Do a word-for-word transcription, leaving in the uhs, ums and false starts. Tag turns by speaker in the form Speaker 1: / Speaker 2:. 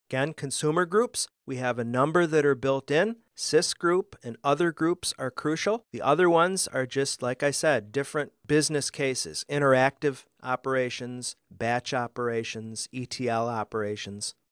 Speaker 1: Again, consumer groups, we have a number that are built in. Sys group and other groups are crucial. The other ones are just, like I said, different business cases, interactive operations, batch operations, E T L operations.